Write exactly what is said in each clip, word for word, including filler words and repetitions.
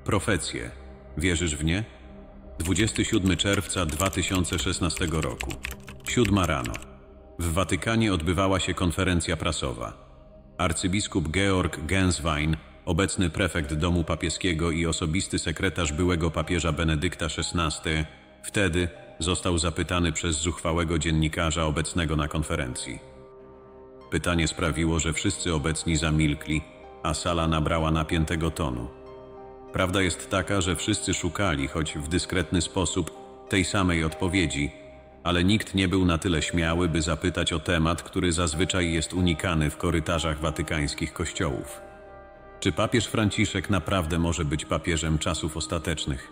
Profecje. Wierzysz w nie? dwudziestego siódmego czerwca dwa tysiące szesnastego roku. Siódma rano. W Watykanie odbywała się konferencja prasowa. Arcybiskup Georg Genswein, obecny prefekt domu papieskiego i osobisty sekretarz byłego papieża Benedykta szesnastego, wtedy został zapytany przez zuchwałego dziennikarza obecnego na konferencji. Pytanie sprawiło, że wszyscy obecni zamilkli, a sala nabrała napiętego tonu. Prawda jest taka, że wszyscy szukali, choć w dyskretny sposób, tej samej odpowiedzi, ale nikt nie był na tyle śmiały, by zapytać o temat, który zazwyczaj jest unikany w korytarzach watykańskich kościołów. Czy papież Franciszek naprawdę może być papieżem czasów ostatecznych?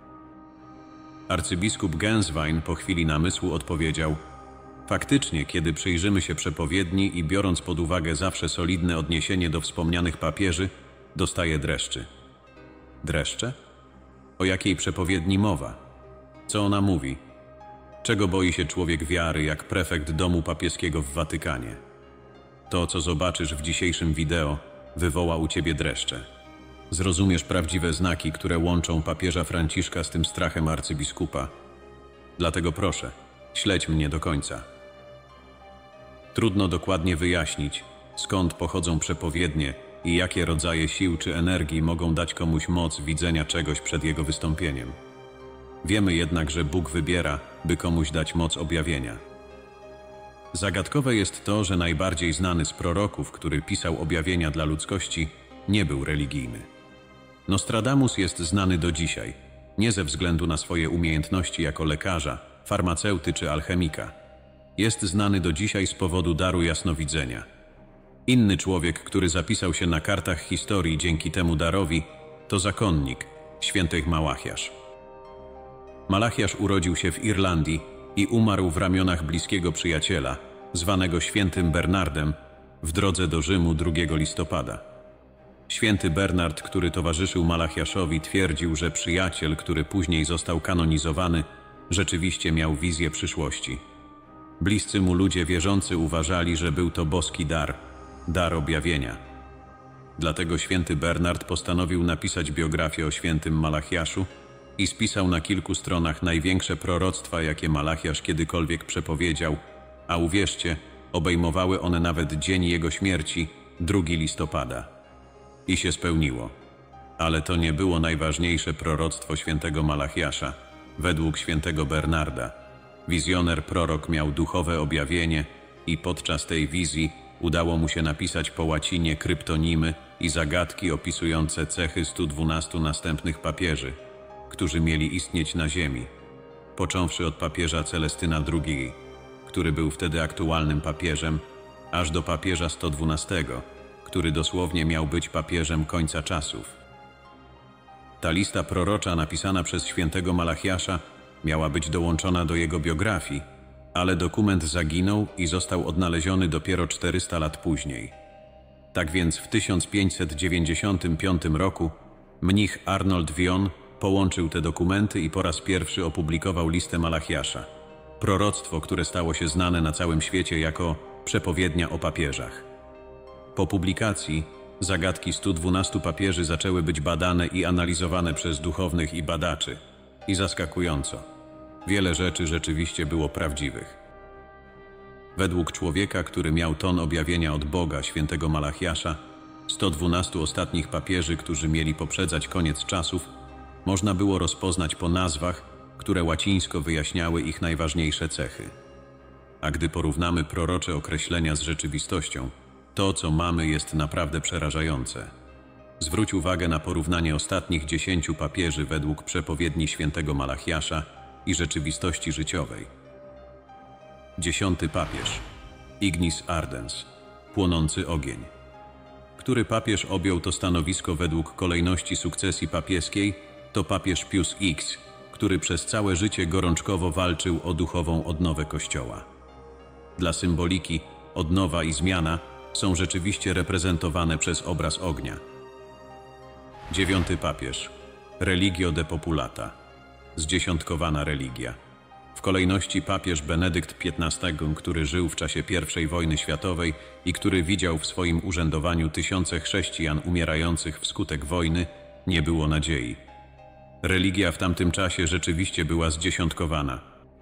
Arcybiskup Genswein po chwili namysłu odpowiedział: faktycznie, kiedy przyjrzymy się przepowiedni i biorąc pod uwagę zawsze solidne odniesienie do wspomnianych papieży, dostaje dreszczy. Dreszcze? O jakiej przepowiedni mowa? Co ona mówi? Czego boi się człowiek wiary, jak prefekt domu papieskiego w Watykanie? To, co zobaczysz w dzisiejszym wideo, wywoła u ciebie dreszcze. Zrozumiesz prawdziwe znaki, które łączą papieża Franciszka z tym strachem arcybiskupa. Dlatego proszę, śledź mnie do końca. Trudno dokładnie wyjaśnić, skąd pochodzą przepowiednie i jakie rodzaje sił czy energii mogą dać komuś moc widzenia czegoś przed jego wystąpieniem. Wiemy jednak, że Bóg wybiera, by komuś dać moc objawienia. Zagadkowe jest to, że najbardziej znany z proroków, który pisał objawienia dla ludzkości, nie był religijny. Nostradamus jest znany do dzisiaj, nie ze względu na swoje umiejętności jako lekarza, farmaceuty czy alchemika. Jest znany do dzisiaj z powodu daru jasnowidzenia. Inny człowiek, który zapisał się na kartach historii dzięki temu darowi, to zakonnik, święty Malachiasz. Malachiasz urodził się w Irlandii i umarł w ramionach bliskiego przyjaciela, zwanego świętym Bernardem, w drodze do Rzymu drugiego listopada. Święty Bernard, który towarzyszył Malachiaszowi, twierdził, że przyjaciel, który później został kanonizowany, rzeczywiście miał wizję przyszłości. Bliscy mu ludzie wierzący uważali, że był to boski dar, dar objawienia. Dlatego święty Bernard postanowił napisać biografię o świętym Malachiaszu i spisał na kilku stronach największe proroctwa, jakie Malachiasz kiedykolwiek przepowiedział, a uwierzcie, obejmowały one nawet dzień jego śmierci, drugiego listopada. I się spełniło. Ale to nie było najważniejsze proroctwo świętego Malachiasza. Według świętego Bernarda, wizjoner prorok miał duchowe objawienie i podczas tej wizji udało mu się napisać po łacinie kryptonimy i zagadki opisujące cechy stu dwunastu następnych papieży, którzy mieli istnieć na ziemi, począwszy od papieża Celestyna drugiego, który był wtedy aktualnym papieżem, aż do papieża sto dwunastego, który dosłownie miał być papieżem końca czasów. Ta lista prorocza napisana przez świętego Malachiasza miała być dołączona do jego biografii, ale dokument zaginął i został odnaleziony dopiero czterysta lat później. Tak więc w tysiąc pięćset dziewięćdziesiątym piątym roku mnich Arnold Wion połączył te dokumenty i po raz pierwszy opublikował listę Malachiasza, proroctwo, które stało się znane na całym świecie jako przepowiednia o papieżach. Po publikacji zagadki stu dwunastu papieży zaczęły być badane i analizowane przez duchownych i badaczy. I zaskakująco, wiele rzeczy rzeczywiście było prawdziwych. Według człowieka, który miał ton objawienia od Boga, świętego Malachiasza, sto dwunastu ostatnich papieży, którzy mieli poprzedzać koniec czasów, można było rozpoznać po nazwach, które łacińsko wyjaśniały ich najważniejsze cechy. A gdy porównamy prorocze określenia z rzeczywistością, to, co mamy, jest naprawdę przerażające. Zwróć uwagę na porównanie ostatnich dziesięciu papieży według przepowiedni świętego Malachiasza i rzeczywistości życiowej. Dziesiąty papież, Ignis Ardens, płonący ogień. Który papież objął to stanowisko według kolejności sukcesji papieskiej, to papież Pius X, który przez całe życie gorączkowo walczył o duchową odnowę Kościoła. Dla symboliki odnowa i zmiana są rzeczywiście reprezentowane przez obraz ognia. Dziewiąty papież, Religio Depopulata, zdziesiątkowana religia. W kolejności papież Benedykt piętnasty, który żył w czasie pierwszej wojny światowej i który widział w swoim urzędowaniu tysiące chrześcijan umierających wskutek wojny, Nie było nadziei. Religia w tamtym czasie rzeczywiście była zdziesiątkowana.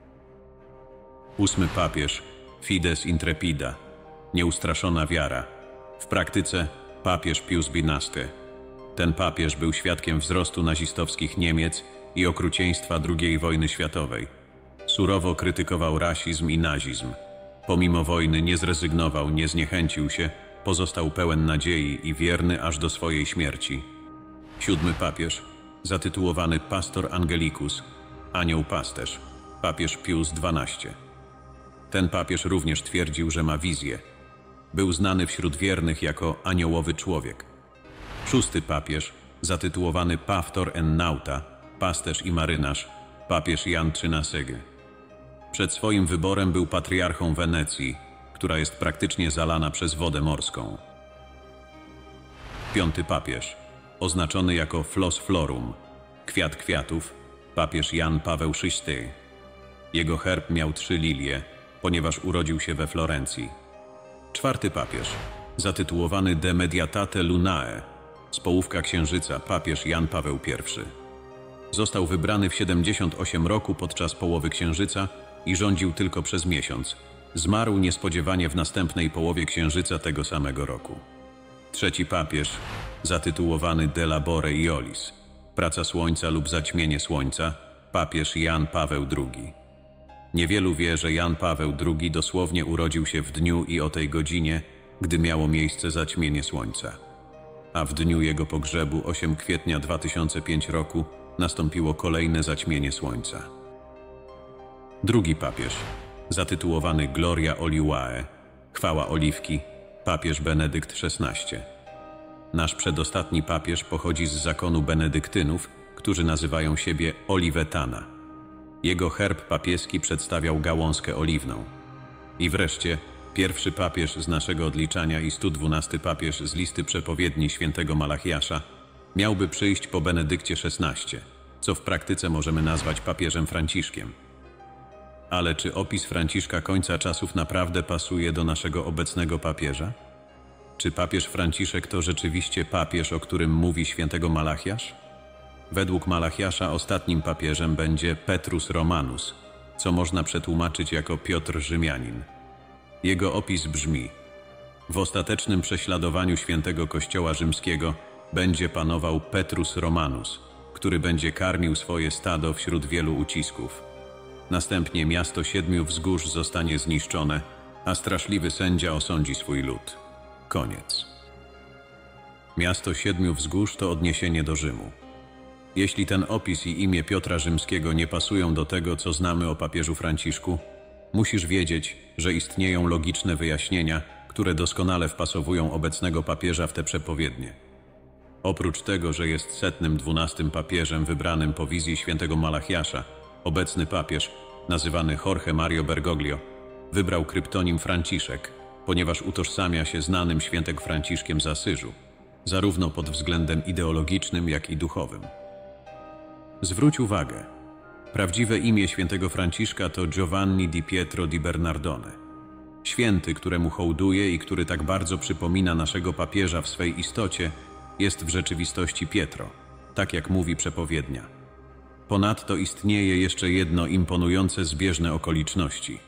Ósmy papież, Fides Intrepida, nieustraszona wiara. W praktyce papież Pius XII. Ten papież był świadkiem wzrostu nazistowskich Niemiec i okrucieństwa drugiej wojny światowej. Surowo krytykował rasizm i nazizm. Pomimo wojny nie zrezygnował, nie zniechęcił się, pozostał pełen nadziei i wierny aż do swojej śmierci. Siódmy papież, zatytułowany Pastor Angelicus, anioł pasterz, papież Pius dwunasty. Ten papież również twierdził, że ma wizję. Był znany wśród wiernych jako aniołowy człowiek. Szósty papież, zatytułowany Pastor en Nauta, pasterz i marynarz, papież Jan trzynasty. Przed swoim wyborem był patriarchą Wenecji, która jest praktycznie zalana przez wodę morską. Piąty papież, oznaczony jako Flos Florum, kwiat kwiatów, papież Jan Paweł szósty. Jego herb miał trzy lilie, ponieważ urodził się we Florencji. Czwarty papież, zatytułowany De Mediatate Lunae, z połówka księżyca, papież Jan Paweł pierwszy. Został wybrany w siedemdziesiątym ósmym roku podczas połowy księżyca i rządził tylko przez miesiąc. Zmarł niespodziewanie w następnej połowie księżyca tego samego roku. Trzeci papież, zatytułowany De Labore Iolis, praca słońca lub zaćmienie słońca, papież Jan Paweł drugi. Niewielu wie, że Jan Paweł drugi dosłownie urodził się w dniu i o tej godzinie, gdy miało miejsce zaćmienie słońca. A w dniu jego pogrzebu, ósmego kwietnia dwa tysiące piątego roku, nastąpiło kolejne zaćmienie słońca. Drugi papież, zatytułowany Gloria Olivae, chwała oliwki, papież Benedykt szesnasty. Nasz przedostatni papież pochodzi z zakonu benedyktynów, którzy nazywają siebie Olivetana. Jego herb papieski przedstawiał gałązkę oliwną. I wreszcie pierwszy papież z naszego odliczania i sto dwunasty papież z listy przepowiedni świętego Malachiasza miałby przyjść po Benedykcie szesnastym, co w praktyce możemy nazwać papieżem Franciszkiem. Ale czy opis Franciszka końca czasów naprawdę pasuje do naszego obecnego papieża? Czy papież Franciszek to rzeczywiście papież, o którym mówi świętego Malachiasz? Według Malachiasza ostatnim papieżem będzie Petrus Romanus, co można przetłumaczyć jako Piotr Rzymianin. Jego opis brzmi: w ostatecznym prześladowaniu świętego Kościoła rzymskiego będzie panował Petrus Romanus, który będzie karmił swoje stado wśród wielu ucisków. Następnie miasto siedmiu wzgórz zostanie zniszczone, a straszliwy sędzia osądzi swój lud. Koniec. Miasto siedmiu wzgórz to odniesienie do Rzymu. Jeśli ten opis i imię Piotra Rzymskiego nie pasują do tego, co znamy o papieżu Franciszku, musisz wiedzieć, że istnieją logiczne wyjaśnienia, które doskonale wpasowują obecnego papieża w te przepowiednie. Oprócz tego, że jest setnym dwunastym papieżem wybranym po wizji świętego Malachiasza, obecny papież, nazywany Jorge Mario Bergoglio, wybrał kryptonim Franciszek, ponieważ utożsamia się znanym świętym Franciszkiem z Asyżu, zarówno pod względem ideologicznym, jak i duchowym. Zwróć uwagę, prawdziwe imię świętego Franciszka to Giovanni di Pietro di Bernardone. Święty, któremu hołduje i który tak bardzo przypomina naszego papieża w swej istocie, jest w rzeczywistości Pietro, tak jak mówi przepowiednia. Ponadto istnieje jeszcze jedno imponujące zbieżne okoliczności.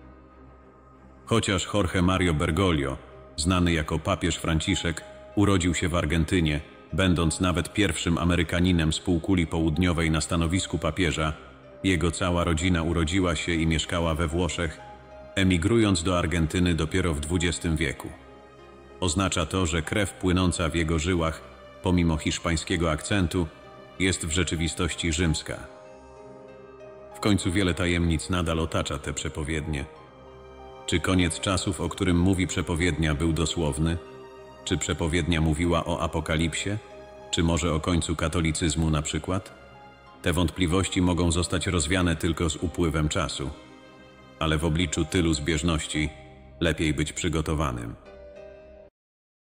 Chociaż Jorge Mario Bergoglio, znany jako papież Franciszek, urodził się w Argentynie, będąc nawet pierwszym Amerykaninem z półkuli południowej na stanowisku papieża, jego cała rodzina urodziła się i mieszkała we Włoszech, emigrując do Argentyny dopiero w dwudziestym wieku. Oznacza to, że krew płynąca w jego żyłach, pomimo hiszpańskiego akcentu, jest w rzeczywistości rzymska. W końcu wiele tajemnic nadal otacza te przepowiednie. Czy koniec czasów, o którym mówi przepowiednia, był dosłowny? Czy przepowiednia mówiła o apokalipsie? Czy może o końcu katolicyzmu na przykład? Te wątpliwości mogą zostać rozwiane tylko z upływem czasu. Ale w obliczu tylu zbieżności lepiej być przygotowanym.